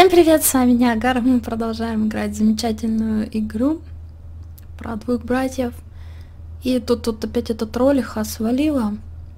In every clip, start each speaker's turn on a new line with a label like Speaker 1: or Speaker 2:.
Speaker 1: Всем привет, с вами Ниагара. Мы продолжаем играть в замечательную игру про двух братьев. И тут опять эта троллиха свалила.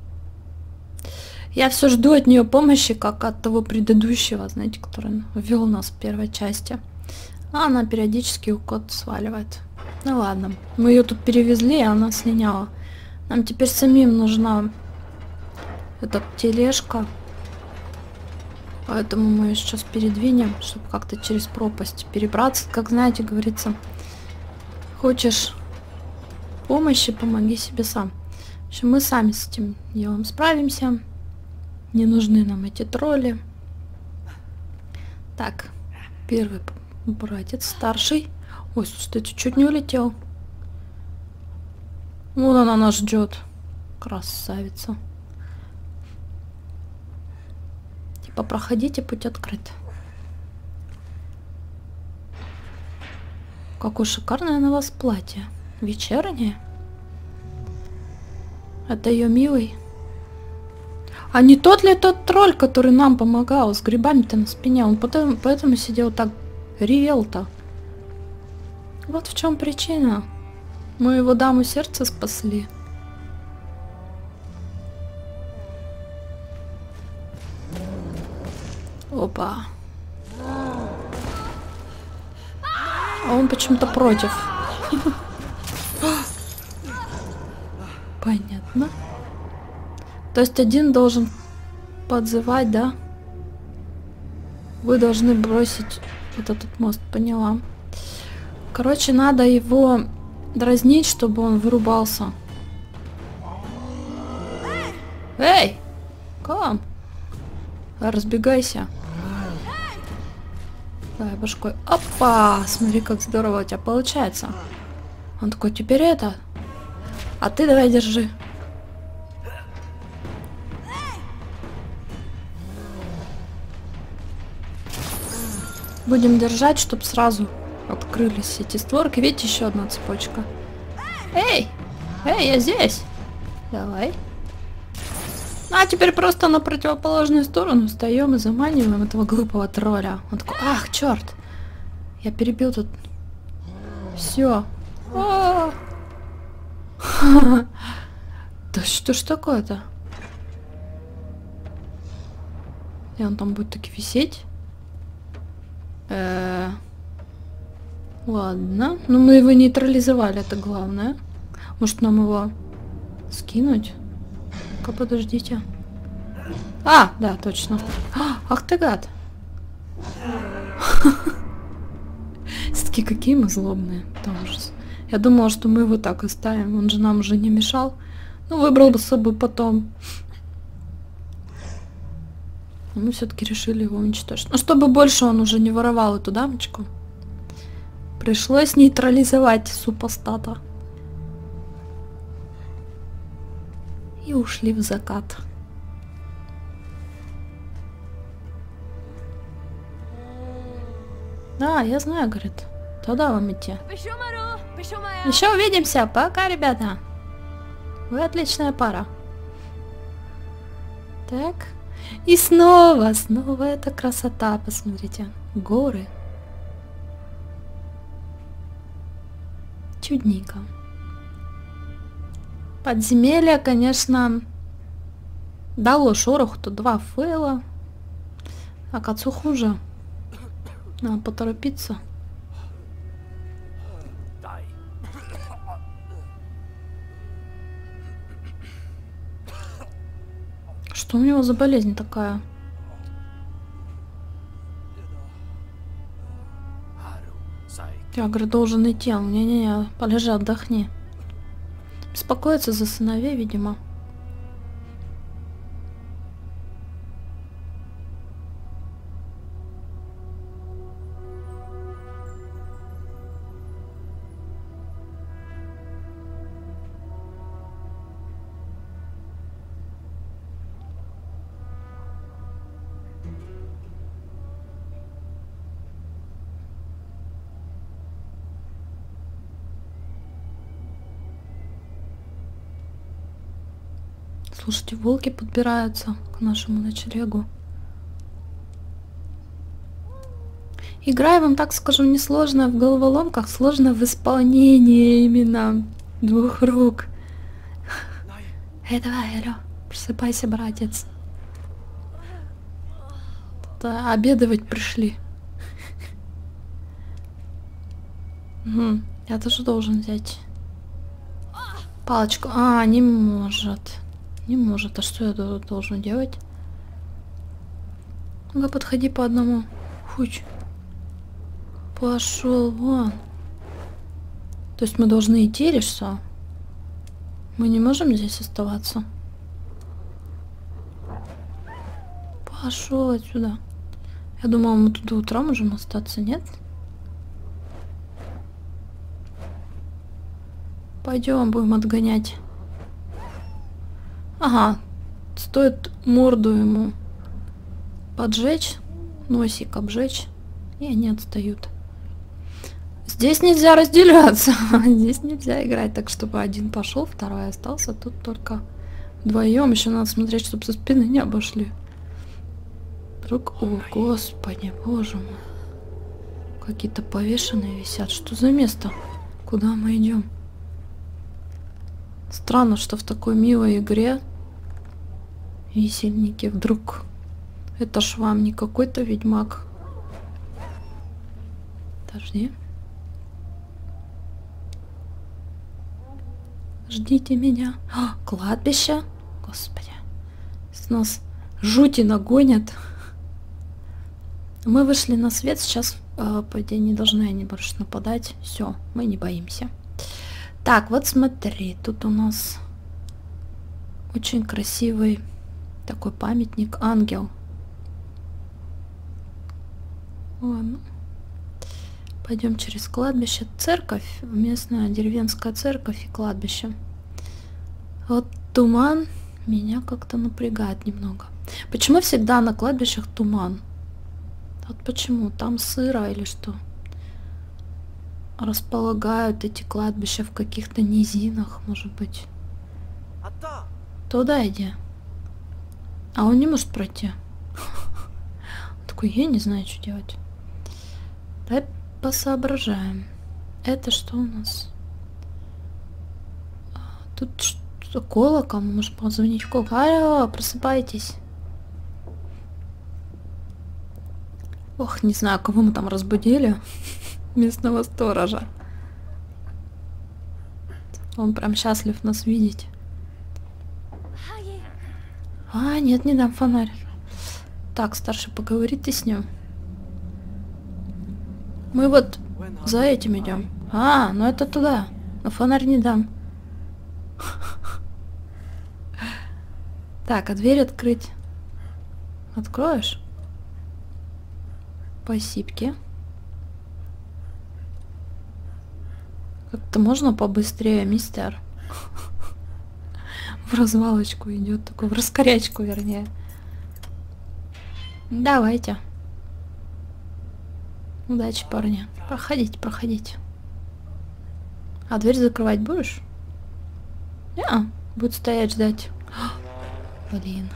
Speaker 1: Я все жду от нее помощи, как от того предыдущего, знаете, который ввел нас в первой части. А она периодически кот сваливает. Ну ладно, мы ее тут перевезли, и она слиняла. Нам теперь самим нужна эта тележка. Поэтому мы ее сейчас передвинем, чтобы как-то через пропасть перебраться. Как знаете, говорится, хочешь помощи, помоги себе сам. В общем, мы сами с этим делом справимся. Не нужны нам эти тролли. Так, первый братец, старший. Ой, слушай, ты чуть не улетел. Вон она нас ждет. Красавица. Проходите, путь открыт. Какое шикарное на вас платье. Вечернее. Это ее милый. А не тот ли тот тролль, который нам помогал с грибами-то на спине? Он поэтому сидел так, ревел-то. Вот в чем причина. Мы его даму сердца спасли. Опа. А он почему-то против. Понятно. То есть один должен подзывать, да? Вы должны бросить вот этот мост, поняла. Короче, надо его дразнить, чтобы он вырубался. Эй! Ком? Разбегайся. Давай башкой. Опа! Смотри, как здорово у тебя получается. Он такой, теперь это. А ты давай держи. Будем держать, чтобы сразу открылись эти створки. Видите, еще одна цепочка. Эй! Эй, я здесь. Давай. А теперь просто на противоположную сторону встаем и заманиваем этого глупого тролля. Он такой, ах, черт! Я перебил тут. Все. Да что ж такое-то? И он там будет таки висеть? Ладно. Ну мы его нейтрализовали, это главное. Может нам его скинуть? Подождите. А, да, точно. Ах ты гад. Все-таки какие мы злобные. Это ужас. Я думала, что мы его так оставим. Он же нам уже не мешал. Ну, выбрал бы с собой потом. Но мы все-таки решили его уничтожить. Ну, чтобы больше он уже не воровал эту дамочку. Пришлось нейтрализовать супостата. И ушли в закат. Да, я знаю, говорит. Туда вам идти. Еще увидимся. Пока, ребята. Вы отличная пара. Так. И снова эта красота. Посмотрите. Горы. Чудненько. Подземелье, конечно, дало шороху. Тут 2 фейла. А к отцу хуже. Надо поторопиться. Что у него за болезнь такая? Я говорю, должен идти. Он, не-не-не, полежи, отдохни. Беспокоится за сыновей, видимо. Слушайте, волки подбираются к нашему ночлегу. Игра, я вам так скажу, не сложная в головоломках, сложно в исполнении именно двух рук. Эй, давай, алло, просыпайся, братец. Тут обедывать пришли. Угу. Я тоже должен взять палочку. А, не может. Не может. А что я должен делать? Ну-ка, подходи по одному. Хуч. Пошел вон. То есть мы должны идти или что? Мы не можем здесь оставаться? Пошел отсюда. Я думала, мы тут до утра можем остаться, нет? Пойдем, будем отгонять. Ага. Стоит морду ему поджечь, носик обжечь, и они отстают. Здесь нельзя разделяться. Здесь нельзя играть так, чтобы один пошел, второй остался. Тут только вдвоем. Еще надо смотреть, чтобы со спины не обошли. Вдруг... О, господи, боже мой. Какие-то повешенные висят. Что за место? Куда мы идем? Странно, что в такой милой игре висельники вдруг... Это ж вам не какой-то ведьмак. Подожди. Ждите меня. А, кладбище. Господи. С нас жути нагонят. Мы вышли на свет. Сейчас, по идее, не должны они больше нападать. Все, мы не боимся. Так, вот смотри. Тут у нас очень красивый такой памятник. Ангел. Ладно. Пойдем через кладбище. Церковь, местная деревенская церковь и кладбище. Вот туман меня как-то напрягает немного. Почему всегда на кладбищах туман? Вот почему? Там сыро или что? Располагают эти кладбища в каких-то низинах, может быть. Туда иди. А он не может пройти. Такой, я не знаю, что делать. Давай посоображаем. Это что у нас? Тут что, колокол? Может позвонить в колокол? Алло, просыпайтесь. Ох, не знаю, кого мы там разбудили. Местного сторожа. Он прям счастлив нас видеть. А, нет, не дам фонарь. Так, старший, поговори ты с ним. Мы вот за этим идем. А, ну это туда. Но фонарь не дам. Так, а дверь открыть? Откроешь? Спасибо. Как-то можно побыстрее, мистер? В развалочку идет, такой в раскорячку, вернее. Давайте. Удачи, парни. Проходите, проходите. А дверь закрывать будешь? Не, будет стоять ждать. Блин.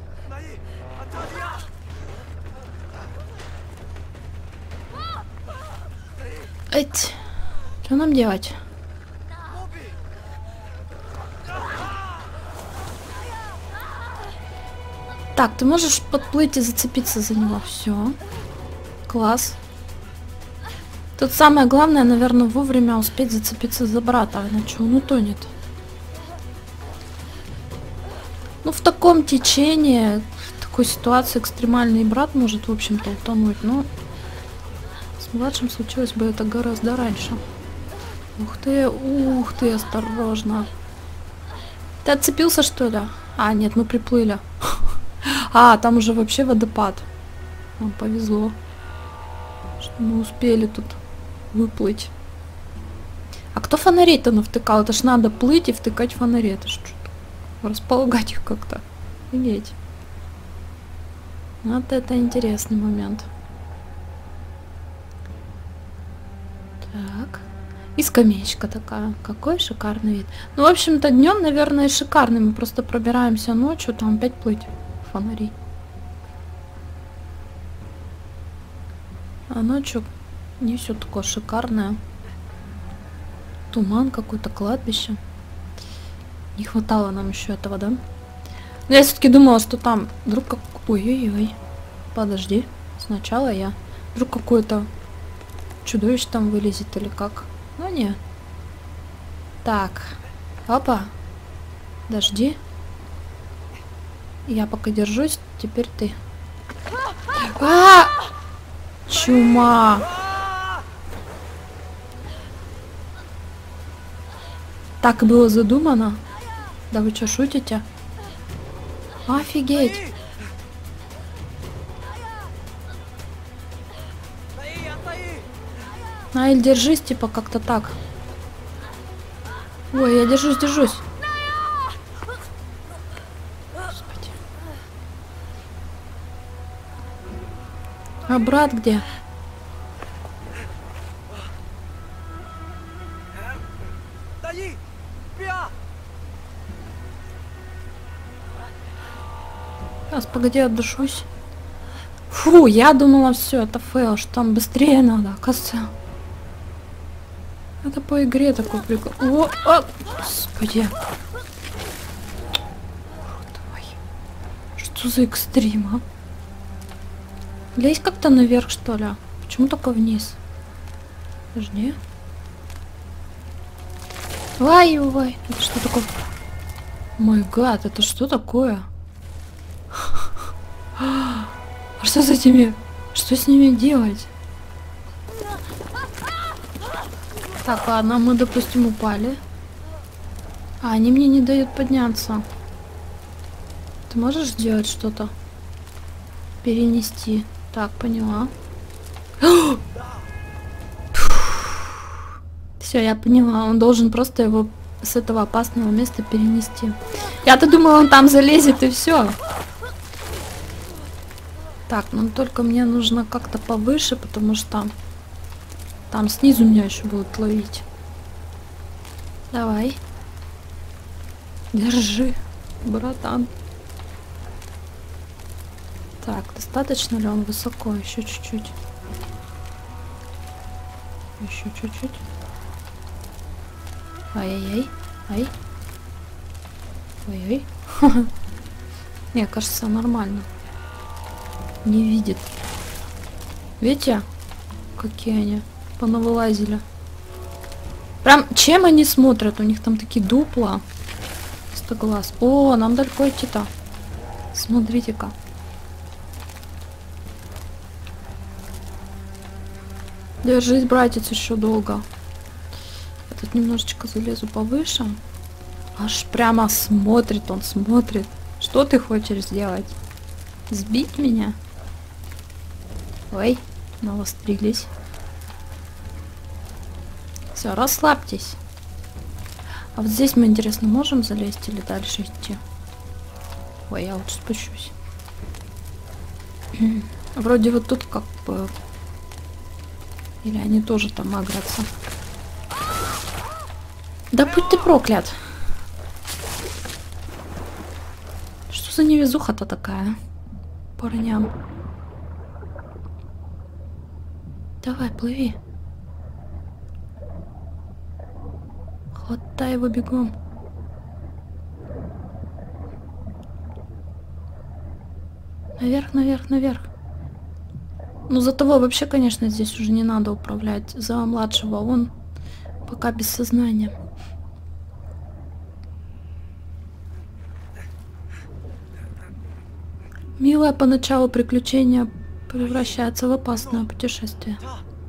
Speaker 1: Эть. Что нам делать? Так, ты можешь подплыть и зацепиться за него. Все. Класс. Тут самое главное, наверное, вовремя успеть зацепиться за брата, иначе он утонет. Ну, в таком течении, в такой ситуации экстремальный брат может, в общем-то, утонуть, но с младшим случилось бы это гораздо раньше. Ух ты, осторожно. Ты отцепился, что ли? А, нет, мы приплыли. А, там уже вообще водопад. Нам повезло, что мы успели тут выплыть. А кто фонарей-то навтыкал? Это ж надо плыть и втыкать фонари. Это ж располагать их как-то. Офигеть. Вот это интересный момент. Так. И скамеечка такая. Какой шикарный вид. Ну, в общем-то, днем, наверное, шикарный. Мы просто пробираемся ночью, там опять плыть фонари. А ночью не все такое шикарное. Туман какой-то, кладбище. Не хватало нам еще этого, да? Но я все-таки думала, что там вдруг как... Ой-ой-ой. Подожди. Сначала я. Вдруг какое-то чудовище там вылезет или как. Ну не. Так. Опа. Дожди. Я пока держусь, теперь ты. Чума. Так и было задумано. Да вы что, шутите? Офигеть. Наиль, держись, типа, как-то так. Ой, я держусь. Господи. А брат где? Сейчас, погоди, отдышусь. Фу, я думала, все, это фейл, что там быстрее надо, оказывается. Это по игре такой прикол. О, господи. Давай. Что за экстрим, а? Лезь как-то наверх, что ли? Почему только вниз? Подожди. Ой, это что такое? Мой гад, это что такое? Что с этими? Что с ними делать? Так, ладно, мы, допустим, упали. А, они мне не дают подняться. Ты можешь сделать что-то? Перенести. Так, поняла. Все, я поняла. Он должен просто его с этого опасного места перенести. Я-то думала, он там залезет и все. Так, ну только мне нужно как-то повыше, потому что там снизу меня еще будут ловить. Давай. Держи, братан. Так, достаточно ли он высоко? Еще чуть-чуть. Еще чуть-чуть. Ай-яй-яй. Ай. Ой-ой. Мне кажется, нормально. Не видит. Видите, какие они понавылазили. Прям чем они смотрят? У них там такие дупла. Стоглаз. О, нам далеко идти-то. Смотрите-ка. Держись, братец, еще долго. Я тут немножечко залезу повыше. Аж прямо смотрит, он смотрит. Что ты хочешь сделать? Сбить меня? Ой, навострились. Все, расслабьтесь. А вот здесь мы, интересно, можем залезть или дальше идти? Ой, я лучше спущусь. Вроде вот тут как бы... Или они тоже там агрятся? Да будь ты проклят! Что за невезуха-то такая? Парням. Давай, плыви. Хватай его бегом. Наверх, наверх, наверх. Ну, за того вообще, конечно, здесь уже не надо управлять. За младшего он пока без сознания. Милое поначалу приключение превращается в опасное путешествие.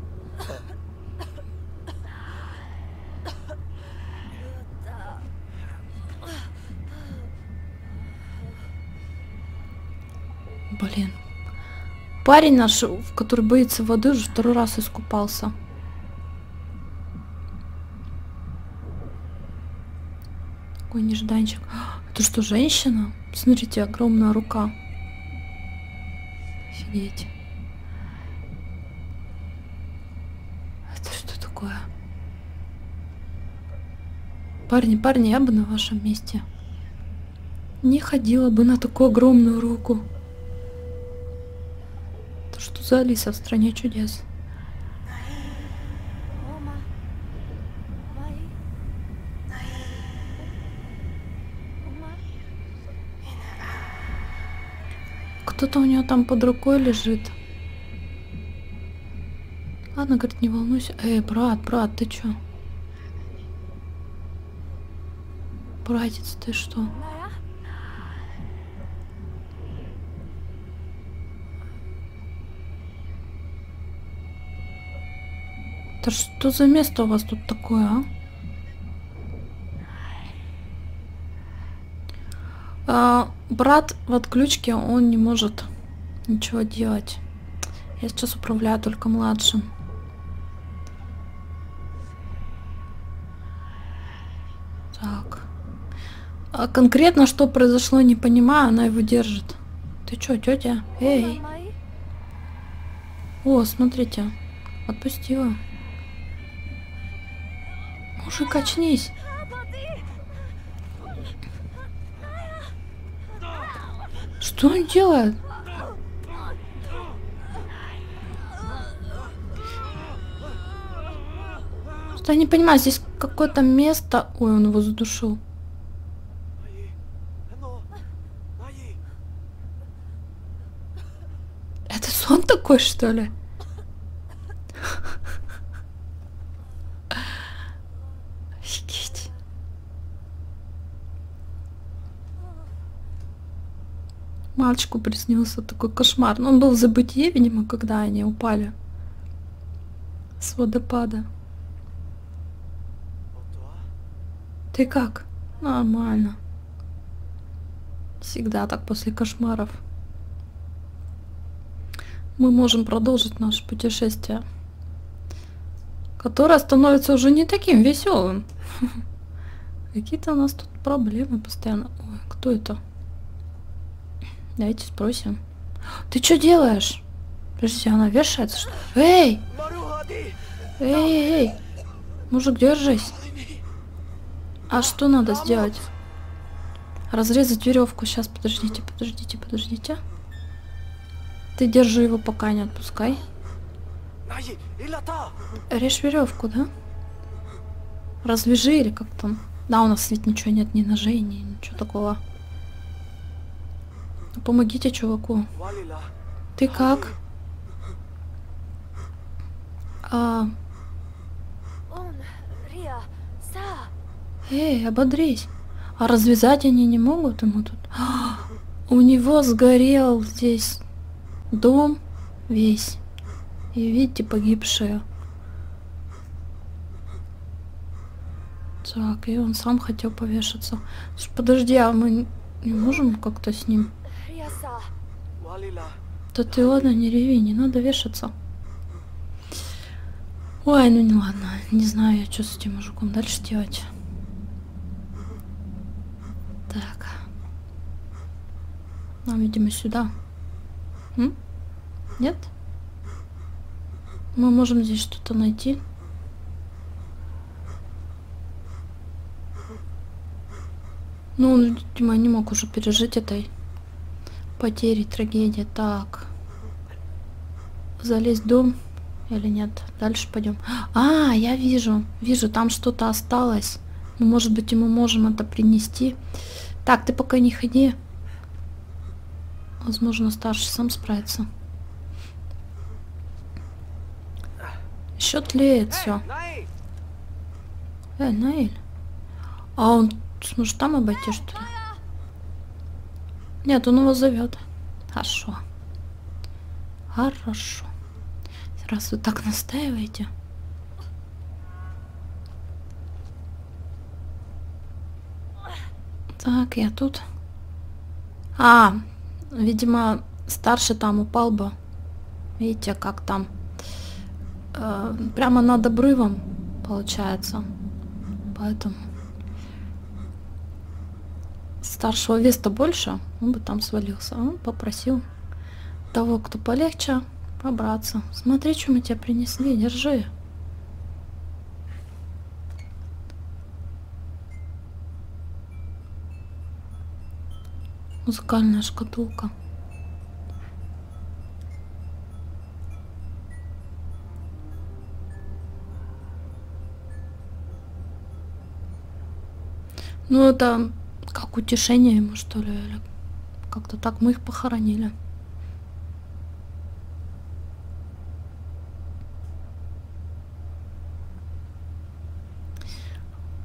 Speaker 1: Блин. Парень наш, который боится воды, уже второй раз искупался. Какой нежданчик. Это что, женщина? Смотрите, огромная рука. Офигеть. Это что такое? Парни, я бы на вашем месте не ходила бы на такую огромную руку. Это что за Алиса в стране чудес? кто-то у нее там под рукой лежит. Ладно, говорит, не волнуйся. Эй, брат, ты чё? Братец, ты что? Это что за место у вас тут такое, а? Брат в отключке, он не может ничего делать. Я сейчас управляю только младшим. Так. А конкретно что произошло, не понимаю, она его держит. Ты чё, тетя? Эй! О, смотрите. Отпустила. Мужик, очнись. Что он делает? Что я не понимаю, здесь какое-то место... Ой, он его задушил. Это сон такой, что ли? Офигеть. Мальчику приснился такой кошмар. Но он был в забытии, видимо, когда они упали с водопада. Ты как? Нормально. Всегда так после кошмаров. Мы можем продолжить наше путешествие, которое становится уже не таким веселым. Какие-то у нас тут проблемы постоянно. Ой, кто это? Давайте спросим. Ты что делаешь? Подожди, она вешается, что ли? Эй! Эй! Мужик, держись. А что надо сделать? Разрезать веревку. Сейчас, подождите. Ты держи его, пока не отпускай. Режь веревку, да? Развяжи или как там? Да, у нас ведь ничего нет, ни ножей, ни ничего такого. Помогите чуваку. Ты как? Эй, ободрись. А развязать они не могут ему тут? У него сгорел здесь дом весь. И видите, погибшие. Так, и он сам хотел повешаться. Подожди, а мы не можем как-то с ним? Да ты ладно, не реви, не надо вешаться. Ой, ну не ладно. Не знаю я, что с этим мужиком дальше делать. Так. Нам, видимо, сюда. Нет? Мы можем здесь что-то найти. Ну, он, видимо, не мог уже пережить этой потери, трагедии. Так. Залезть в дом или нет? Дальше пойдем. А, я вижу. Вижу, там что-то осталось. Ну, может быть, мы можем это принести. Так, ты пока не ходи. Возможно, старший сам справится. Еще тлеет все. Наиль. А он сможет там обойти, что ли? Нет, он его зовет. Хорошо. Хорошо. Раз вы так настаиваете. Так, я тут. А, видимо, старший там упал бы. Видите, как там. Прямо над обрывом, получается. Поэтому старшего веса больше, он бы там свалился. Он попросил того, кто полегче, побраться. Смотри, что мы тебе принесли, держи. Музыкальная шкатулка. Ну, это как утешение ему, что ли, или как-то так мы их похоронили.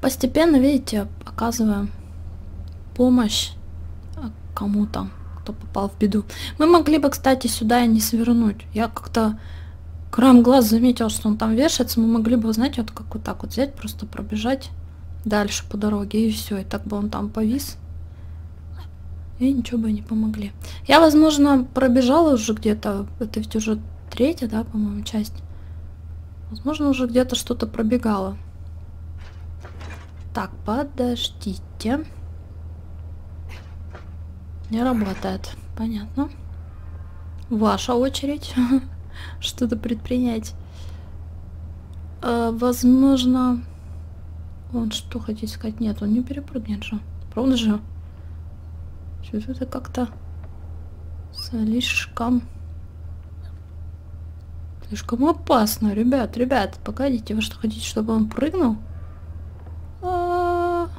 Speaker 1: Постепенно, видите, оказываем помощь кому-то, кто попал в беду. Мы могли бы, кстати, сюда и не свернуть. Я как-то краем глаз заметил, что он там вешается. Мы могли бы, знаете, вот как вот так вот взять, просто пробежать дальше по дороге, и все. И так бы он там повис. И ничего бы не помогли. Я, возможно, пробежала уже где-то. Это ведь уже 3-я, да, по-моему, часть. Возможно, уже где-то что-то пробегала. Так, подождите. Не работает. Понятно. Ваша очередь что-то предпринять. Возможно... Он что хотите сказать? Нет, он не перепрыгнет же. Правда же? Что-то как-то слишком опасно, ребят, погодите, вы что хотите, чтобы он прыгнул? О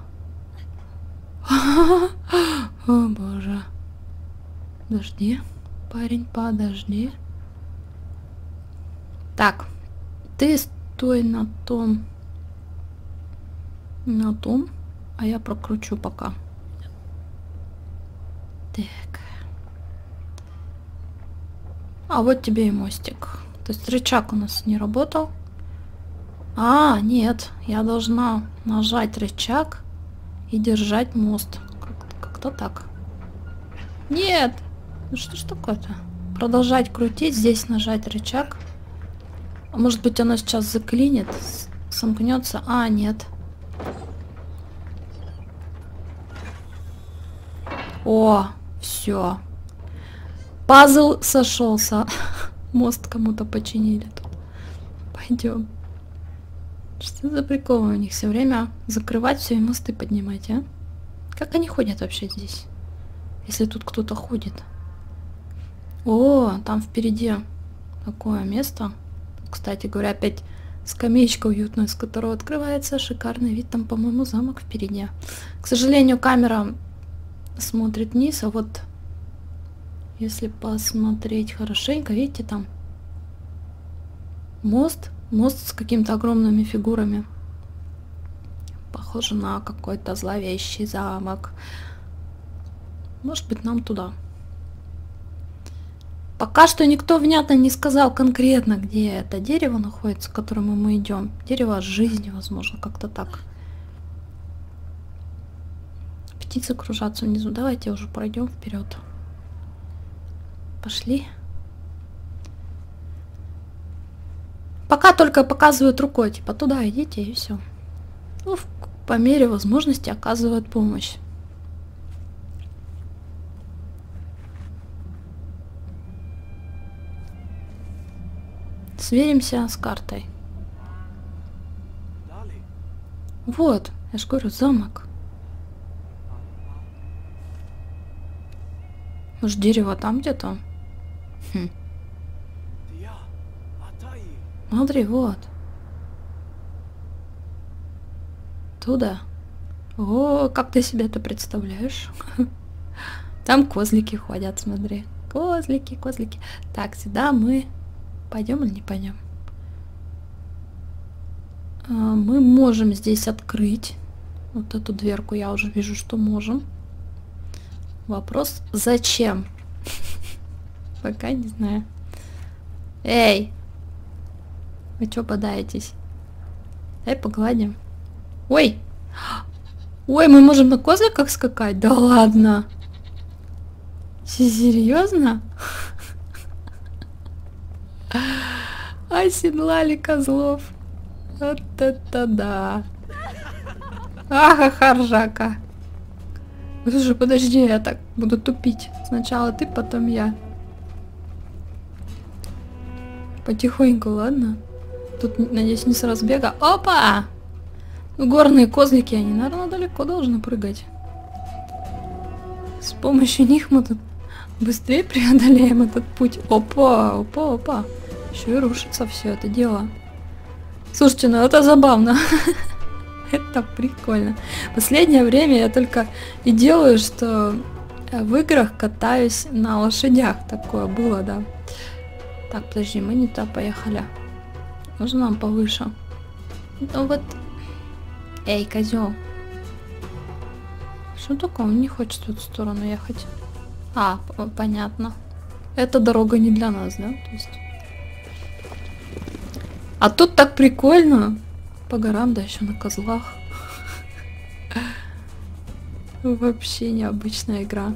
Speaker 1: боже. Подожди, парень, подожди. Так, ты стой на том, а я прокручу пока. Так. А вот тебе и мостик. То есть рычаг у нас не работал. А, нет, я должна нажать рычаг и держать мост. Как-то так. Нет! Ну что ж такое-то? Продолжать крутить, здесь нажать рычаг. А может быть оно сейчас заклинит, сомкнется. А, нет. О, все. Пазл сошелся. Мост кому-то починили тут. Пойдем. Что за приколы у них все время закрывать все и мосты поднимать, а? Как они ходят вообще здесь? Если тут кто-то ходит. О, там впереди такое место. Кстати говоря, опять скамеечка уютная, с которого открывается шикарный вид. Там, по-моему, замок впереди. К сожалению, камера смотрит вниз, а вот если посмотреть хорошенько, видите, там мост с какими-то огромными фигурами. Похоже на какой-то зловещий замок. Может быть, нам туда. Пока что никто внятно не сказал конкретно, где это дерево находится, к которому мы идем. Дерево жизни, возможно, как-то так. Птицы кружатся внизу. Давайте уже пройдем вперед. Пошли. Пока только показывают рукой, типа туда идите и все. Ну, по мере возможности оказывают помощь. Сверимся с картой. Вот, я же говорю, замок. Может, дерево там где-то? Хм. Смотри, вот. Туда. О, как ты себе это представляешь? Там козлики ходят, смотри. Козлики, козлики. Так, сюда мы пойдем или не пойдем? Мы можем здесь открыть. Вот эту дверку я уже вижу, что можем. Вопрос, зачем? Пока не знаю. Эй! Вы чё бодаетесь? Дай погладим. Ой! Ой, мы можем на козликах скакать? Да ладно! Серьезно? Оседлали козлов. Вот это да. Ага, ржака. Слушай, подожди, я так буду тупить. Сначала ты, потом я. Потихоньку, ладно? Тут, надеюсь, не с разбега. Опа! Горные козлики, они, наверное, далеко должны прыгать. С помощью них мы тут быстрее преодолеем этот путь. Опа, опа, опа. Еще и рушится все это дело. Слушайте, ну это забавно. Это прикольно. Последнее время я только и делаю, что в играх катаюсь на лошадях. Такое было, да. Так, подожди, мы не туда поехали. Можно нам повыше? Ну вот, Эй, козел. Что такое? Он не хочет в эту сторону ехать. А, понятно. Эта дорога не для нас, да? То есть... А тут так прикольно. По горам, да еще на козлах. Вообще необычная игра.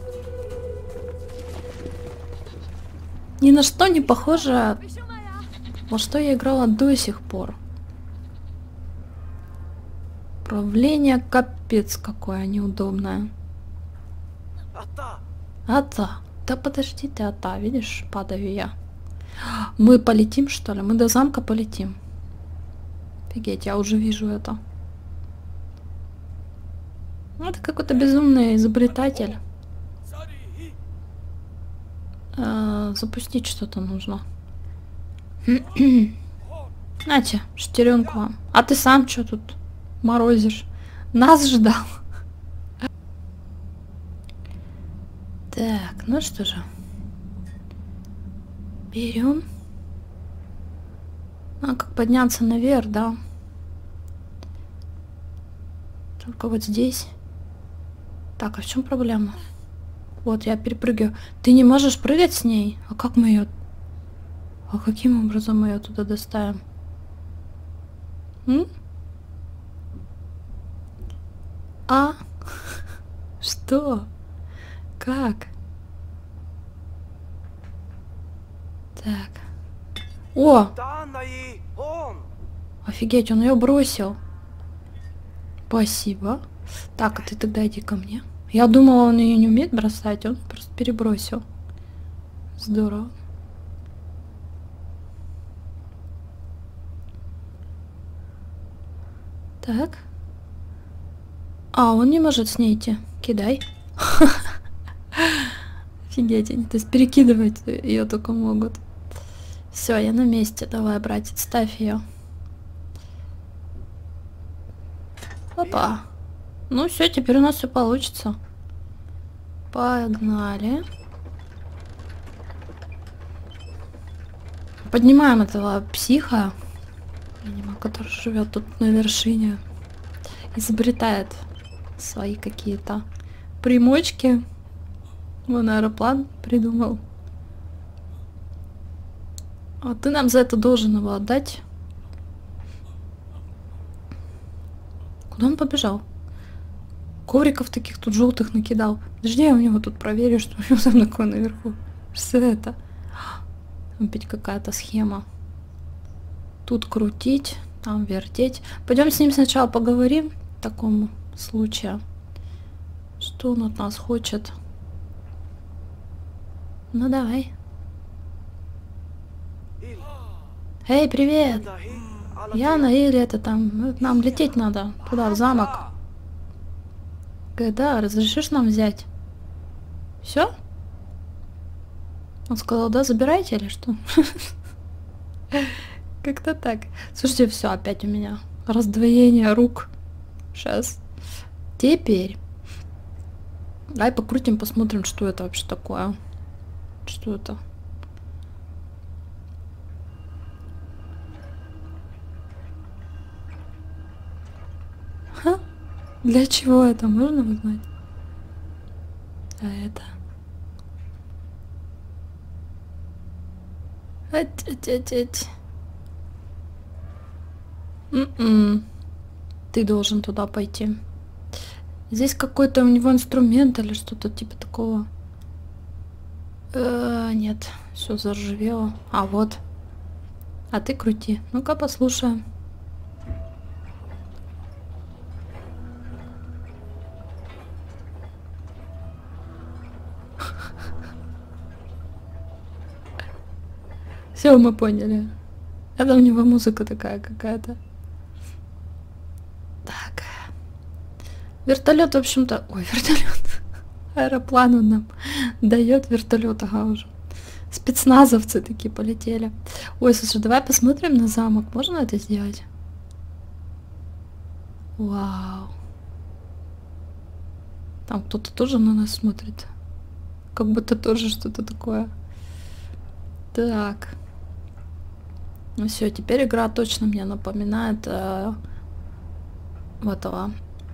Speaker 1: Ни на что не похоже, во что я играла до сих пор. Управление капец какое неудобное. Ата. Да подожди ты, Ата, видишь, падаю я. Мы полетим, что ли? Мы до замка полетим. Офигеть, я уже вижу это. Это какой-то безумный изобретатель. Запустить что-то нужно. Нате, шестеренку вам. А ты сам что тут морозишь? Нас ждал. Так, ну что же. Берем. А как подняться наверх, да? Только вот здесь. Так, а в чем проблема? Вот, я перепрыгиваю. Ты не можешь прыгать с ней? А как мы ее... А каким образом мы ее туда доставим? М? А? Что? Как? Так. О! Офигеть, он ее бросил. Спасибо. Так, а ты тогда иди ко мне. Я думала, он ее не умеет бросать, он просто перебросил. Здорово. Так. А, он не может с ней идти. Кидай. Офигеть, они то есть перекидывать ее только могут. Все, я на месте. Давай, братец, ставь ее. Опа. Ну все, теперь у нас все получится. Погнали. Поднимаем этого психа, который живет тут на вершине. Изобретает свои какие-то примочки. Он аэроплан придумал. А ты нам за это должен его отдать. Куда он побежал? Ковриков таких тут желтых накидал. Подожди, я у него тут проверю, что у него там такое наверху. Что это? Опять какая-то схема. Тут крутить, там вертеть. Пойдем с ним сначала поговорим. В таком случае. Что он от нас хочет? Ну давай. Эй, привет! Я Наиль, это там. Нам лететь надо. Туда, в замок. Да, разрешишь нам взять? Все? Он сказал, да, забирайте или что? Как-то так. Слушайте, все, опять у меня раздвоение рук. Сейчас. Теперь. Давай покрутим, посмотрим, что это вообще такое. Что это? Ха? Для чего это? Можно узнать? А это? Ты должен туда пойти. Здесь какой-то у него инструмент или что-то типа такого. Нет, все заржавело. А вот. А ты крути. Ну-ка послушаем. Все, мы поняли. Это у него музыка такая какая-то. Так. Вертолет, в общем-то... Ой, вертолет. Аэроплан он нам дает, вертолет, ага, уже. Спецназовцы такие полетели. Ой, слушай, давай посмотрим на замок. Можно это сделать? Вау. Там кто-то тоже на нас смотрит. Как будто тоже что-то такое. Так. Ну все, теперь игра точно мне напоминает в этого.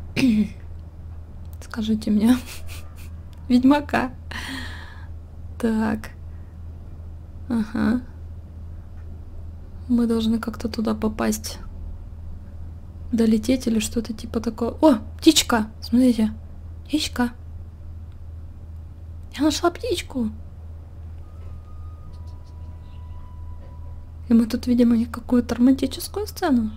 Speaker 1: Скажите мне. Ведьмака. Так. Ага. Мы должны как-то туда попасть. Долететь или что-то типа такого. О, птичка! Смотрите. Птичка. Я нашла птичку. И мы тут видим у них какую-то романтическую сцену.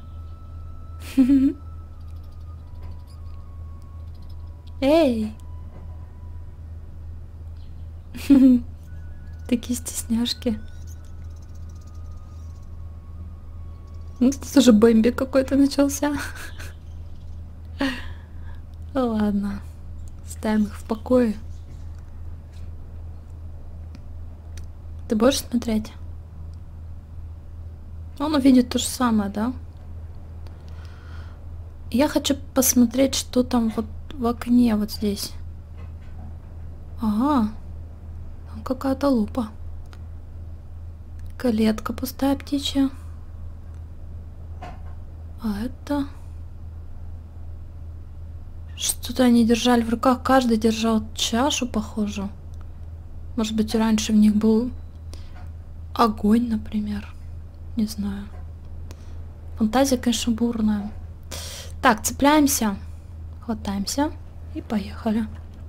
Speaker 1: Эй! Такие стесняшки. Ну, тут уже Бэмби какой-то начался. Ладно. Ставим их в покое. Ты будешь смотреть? Он увидит то же самое, да? Я хочу посмотреть, что там вот в окне вот здесь. Ага. Там какая-то лупа. Клетка пустая птичья. А это... Что-то они держали в руках. Каждый держал чашу, похоже. Может быть, раньше в них был огонь, например. Не знаю. Фантазия, конечно, бурная. Так, цепляемся. Хватаемся. И поехали.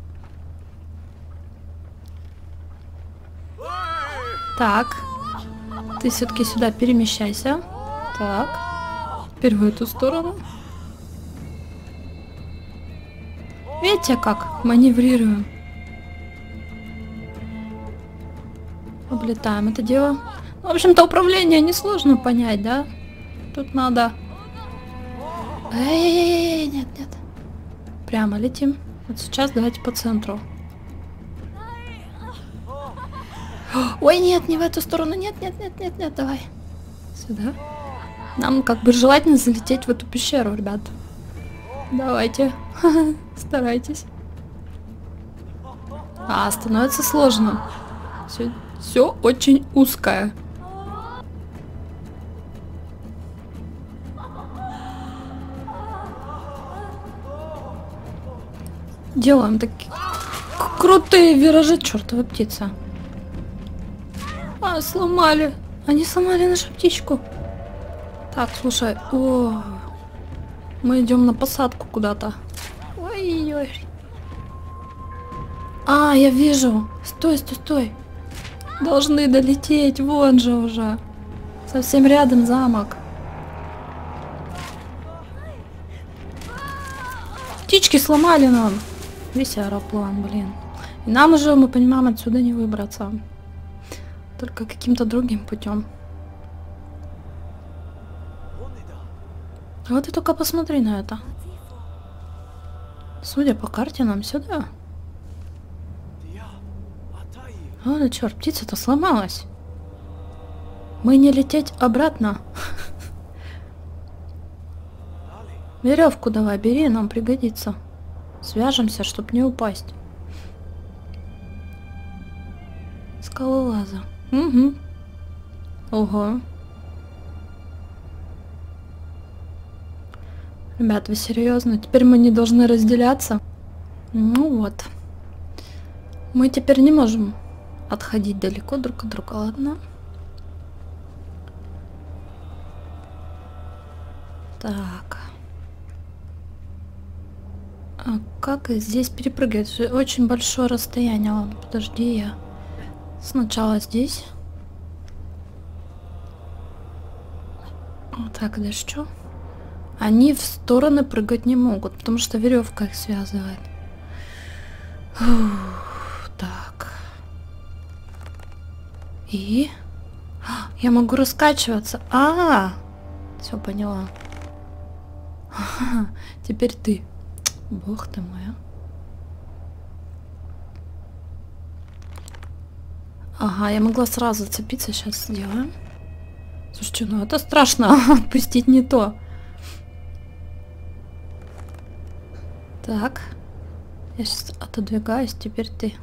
Speaker 1: Так. Ты все-таки сюда перемещайся. Так. Теперь в эту сторону. Видите, как маневрируем? Облетаем это дело. В общем-то, управление несложно понять, да? Тут надо... Эй, нет, нет. Прямо летим. Вот сейчас давайте по центру. Ой, нет, не в эту сторону. Нет, нет, нет, нет, нет, давай. Сюда. Нам как бы желательно залететь в эту пещеру, ребят. Давайте. Старайтесь. А, становится сложно. Все очень узкое. Делаем такие крутые виражи, чертова птица. А, сломали. Они сломали нашу птичку. Так, слушай. О, мы идем на посадку куда-то. Ой-ой. А, я вижу. Стой, стой, стой. Должны долететь. Вон же уже. Совсем рядом замок. Птички сломали нам. Весь аэроплан, блин. И нам уже, мы понимаем, отсюда не выбраться. Только каким-то другим путем. Вот ты только посмотри на это. Судя по карте, нам сюда. О, да черт, птица-то сломалась. Мы не лететь обратно. Веревку давай, бери, нам пригодится. Свяжемся, чтоб не упасть. Скалолаза. Угу. Ого. Ребят, вы серьезно? Теперь мы не должны разделяться? Ну вот. Мы теперь не можем отходить далеко друг от друга, ладно? Так. А как здесь перепрыгивать? Очень большое расстояние. Ладно, подожди, я сначала здесь. Так, да что? Они в стороны прыгать не могут, потому что веревка их связывает. Фух, так. И... Я могу раскачиваться. Все поняла. Теперь ты. Бог ты мой, а. Ага, я могла сразу зацепиться. Сейчас сделаем. Слушайте, ну это страшно. Отпустить не то. Так. Я сейчас отодвигаюсь. Теперь ты.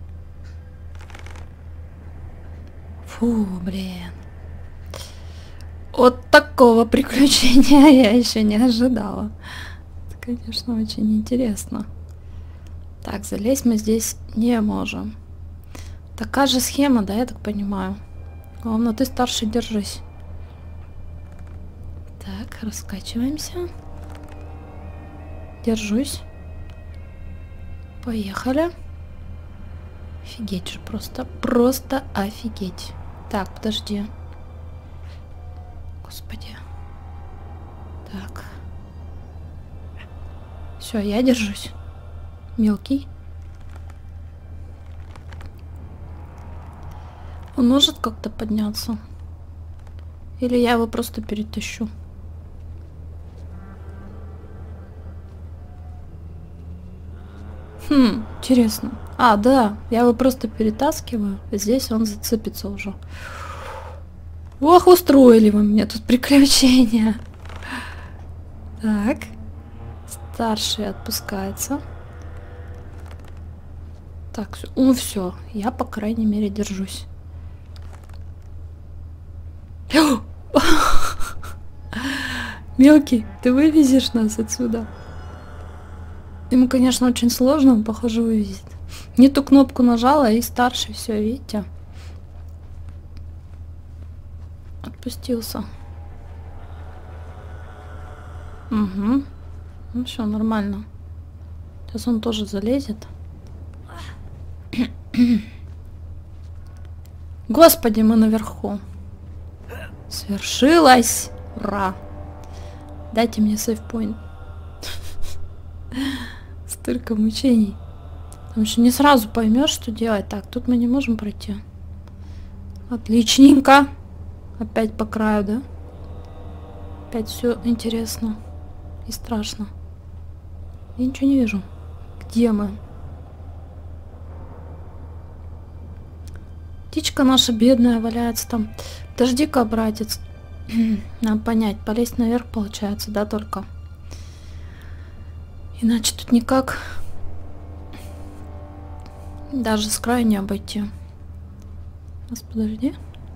Speaker 1: Фу, блин. Вот такого приключения я еще не ожидала. конечно, очень интересно. Так, залезть мы здесь не можем. Такая же схема, да, я так понимаю. Главное, ты старший, держись. Так, раскачиваемся. Держусь. Поехали. Офигеть же, просто офигеть. Так, подожди. Господи. Так. Все, я держусь. Мелкий. Он может как-то подняться? Или я его просто перетащу? Интересно. А, да, я его просто перетаскиваю. Здесь он зацепится уже. Ох, устроили вы мне тут приключения. Так. Старший отпускается. Так, ну все. Я, по крайней мере, держусь. Мелкий, ты вывезешь нас отсюда? Ему, конечно, очень сложно, он, похоже, вывезет. Не ту кнопку нажала, и старший, все, видите? Отпустился. Угу. Ну все, нормально. Сейчас он тоже залезет. Господи, мы наверху. Свершилось! Ура! Дайте мне сейфпоинт. Столько мучений. Там еще не сразу поймешь, что делать. Так, тут мы не можем пройти. Отличненько. Опять по краю, да? Опять все интересно и страшно. Я ничего не вижу. Где мы? Птичка наша бедная валяется там. Подожди-ка, братец. Надо понять, полезть наверх получается, да, только. Иначе тут никак даже с края не обойти. Сейчас, подожди.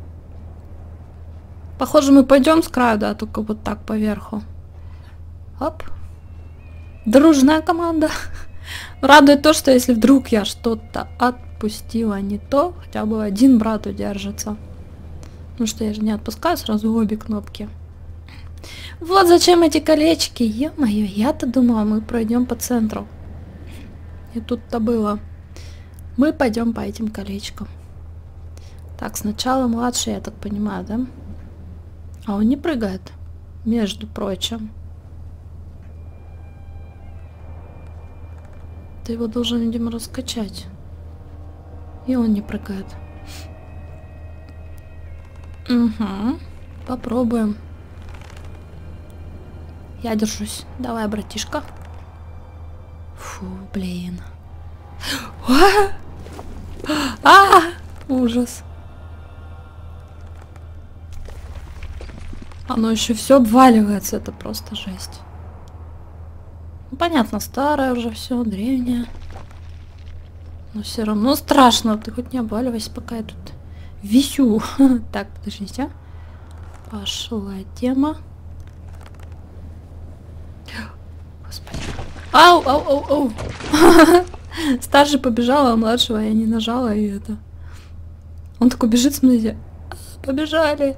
Speaker 1: Похоже, мы пойдем с краю, да, только вот так поверху. Оп. Дружная команда. Радует то, что если вдруг я что-то отпустила не то, хотя бы один брат удержится. Ну что, я же не отпускаю сразу обе кнопки. Вот зачем эти колечки. Ё-моё, я-то думала, мы пройдем по центру. И тут-то было. Мы пойдем по этим колечкам. Так, сначала младший, я так понимаю, да? А он не прыгает, между прочим. Ты его должен, видимо, раскачать. И он не прыгает. Угу. Попробуем. Я держусь. Давай, братишка. Фу, блин. Ужас. Оно еще все обваливается. Это просто жесть. Ну, понятно, старое уже все, древнее. Но все равно страшно. Ты хоть не обваливайся, пока я тут висю. Так, подождите. Пошла тема. Господи. Ау, ау, ау, ау. Старший побежал, а младшего я не нажала, и это. Он такой бежит, смотрите. Побежали.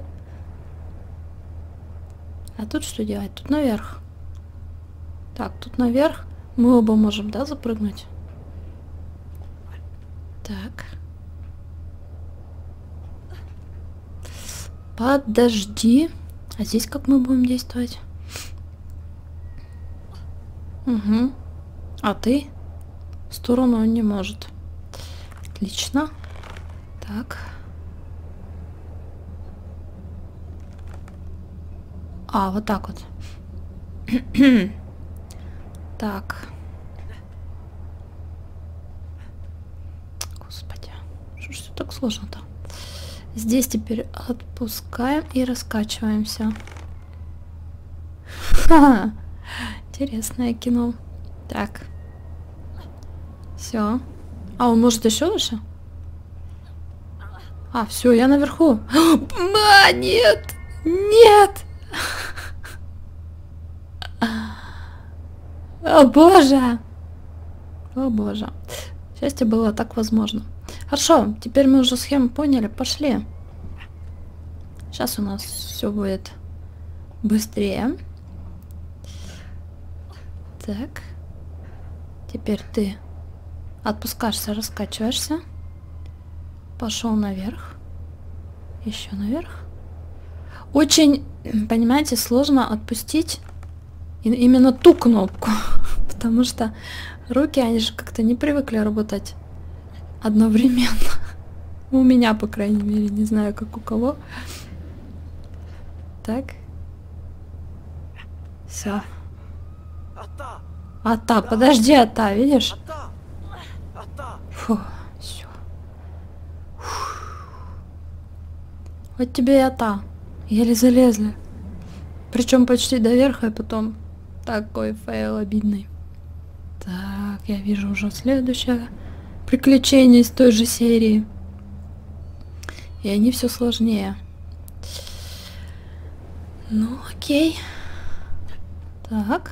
Speaker 1: А тут что делать? Тут наверх. Так, тут наверх. Мы оба можем, да, запрыгнуть? Так. Подожди. А здесь как мы будем действовать? Угу. А ты? В сторону он не может. Отлично. Так. А, вот так вот. Так. Господи. Что ж все так сложно-то? Здесь теперь отпускаем и раскачиваемся. Ха-ха. Интересное кино. Так. Все. А, он может еще выше? А, все, я наверху. А, нет! Нет! О боже! О боже. Счастье было так возможно. Хорошо, теперь мы уже схему поняли, пошли. Сейчас у нас все будет быстрее. Так. Теперь ты отпускаешься, раскачиваешься. Пошел наверх. Еще наверх. Очень, понимаете, сложно отпустить именно ту кнопку. Потому что руки, они же как-то не привыкли работать одновременно. У меня, по крайней мере, не знаю, как у кого. Так. Все. Ата, подожди, Ата, видишь? Фу, все. Вот тебе и Ата. Еле залезли. Причем почти до верха, и потом такой фейл обидный. Так, я вижу уже следующее приключение из той же серии. И они все сложнее. Ну, окей. Так.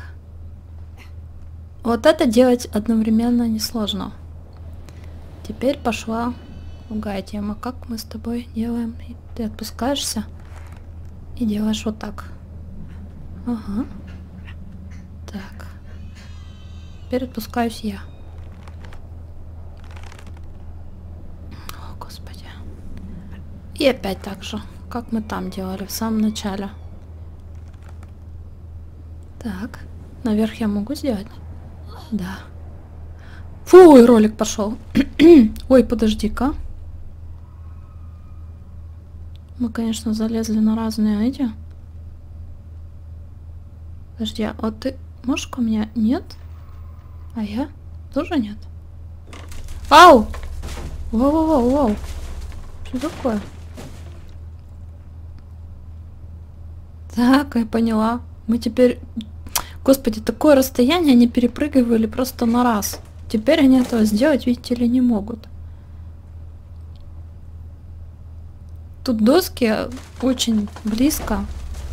Speaker 1: Вот это делать одновременно несложно. Теперь пошла другая тема. Как мы с тобой делаем? Ты отпускаешься и делаешь вот так. Ага. Так. Теперь отпускаюсь я. О, господи. И опять так же, как мы там делали в самом начале. Так. Наверх я могу сделать? Да. Фу, и ролик пошел. Ой, подожди-ка. Мы, конечно, залезли на разные эти. Подожди, а вот ты можешь ко мне? Нет? А я? Тоже нет? Ау! Воу-воу-воу-воу. Что такое? Так, я поняла. Мы теперь... Господи, такое расстояние они перепрыгивали просто на раз. Теперь они этого сделать, видите ли, не могут. Тут доски очень близко.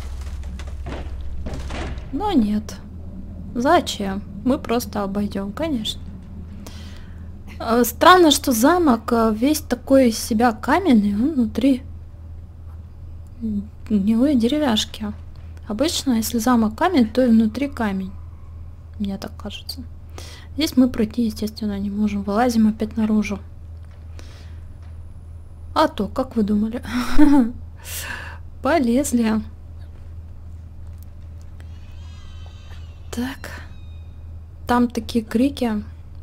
Speaker 1: Но нет. Зачем? Мы просто обойдем, конечно. Странно, что замок весь такой из себя каменный, он внутри гнилые деревяшки. Обычно, если замок камень, то и внутри камень. Мне так кажется. Здесь мы пройти, естественно, не можем. Вылазим опять наружу. А то, как вы думали? Полезли. Так. Там такие крики.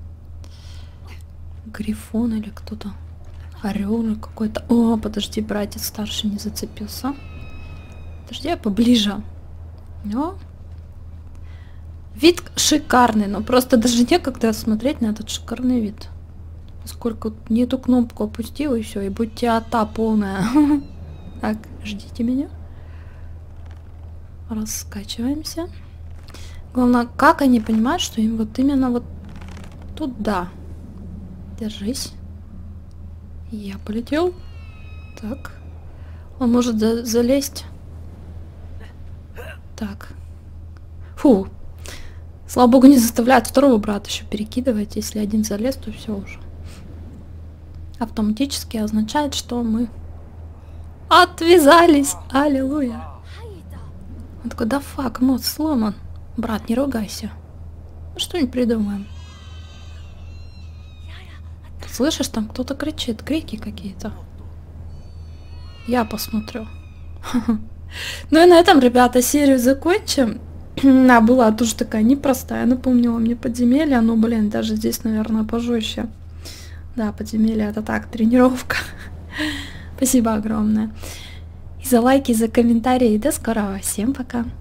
Speaker 1: Грифон или кто-то. Орел какой-то. О, подожди, братец старший не зацепился. Подожди, я поближе. Но вид шикарный, но просто даже некогда смотреть на этот шикарный вид. Сколько не эту кнопку опустила и все, и будьте ата полная. Так, ждите меня. Раскачиваемся. Главное, как они понимают, что им вот именно вот туда. Держись. Я полетел. Так. Он может залезть. Так. Фу. Слава богу, не заставляют второго брата еще перекидывать. Если один залез, то все уже. Автоматически означает, что мы отвязались. Аллилуйя. Он такой, да фак, мод сломан. Брат, не ругайся. Ну что-нибудь придумаем. Ты слышишь, там кто-то кричит, крики какие-то. Я посмотрю. Ну и на этом, ребята, серию закончим. Она была тоже такая непростая, напомнила мне подземелье. Ну, блин, даже здесь, наверное, пожестче. Да, подземелье это так, тренировка. Спасибо огромное. И за лайки, и за комментарии. И до скорого. Всем пока.